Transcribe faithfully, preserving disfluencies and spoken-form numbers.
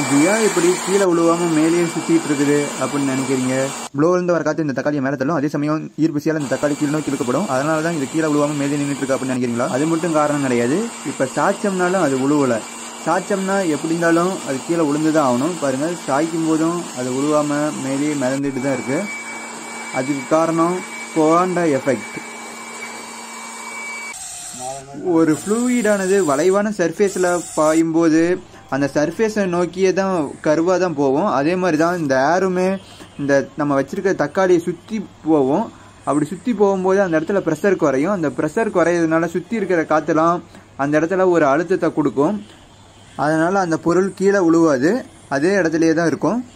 இது ஏன் இப்படி கீழே விழுவாம மேலேயே சுத்திட்டு இருக்குது அப்படின்னு நினைக்கிறீங்க? ப்ளோல இருந்து வர காத்து இந்த தக்காளியை மேலே தள்ளும், அதே சமயம் ஈர்ப்புசியால் இந்த தக்காளி கீழே நோக்கி இழுக்கப்படும். அதனால தான் இது கீழே விழுவாம மேலே நின்றுட்டு இருக்கு அப்படின்னு நினைக்கிறீங்களா? அது மட்டும் காரணம் கிடையாது. இப்ப சாய்ச்சோம்னாலும் அது விழுவல. சாய்ச்சோம்னா எப்படி இருந்தாலும் அது கீழே விழுந்துதான் ஆகணும். பாருங்க, சாய்க்கும் போதும் அது விழுவாம மேலேயே மிதந்துட்டு தான் இருக்கு. அதுக்கு காரணம் கோவாண்டா எஃபெக்ட். ஒரு ஃப்ளூயிடானது வளைவான சர்ஃபேஸில் பாயும்போது அந்த சர்ஃபேஸை நோக்கியே தான் கருவாக தான் போவோம். அதே மாதிரி தான் இந்த ஏருமே இந்த நம்ம வச்சிருக்க தக்காளியை சுற்றி போவோம். அப்படி சுற்றி போகும்போது அந்த இடத்துல ப்ரெஷர் குறையும். அந்த ப்ரெஷர் குறையிறதுனால சுற்றி இருக்கிற காற்றுலாம் அந்த இடத்துல ஒரு அழுத்தத்தை கொடுக்கும். அதனால் அந்த பொருள் கீழே விழுவாது, அதே இடத்துலையே தான் இருக்கும்.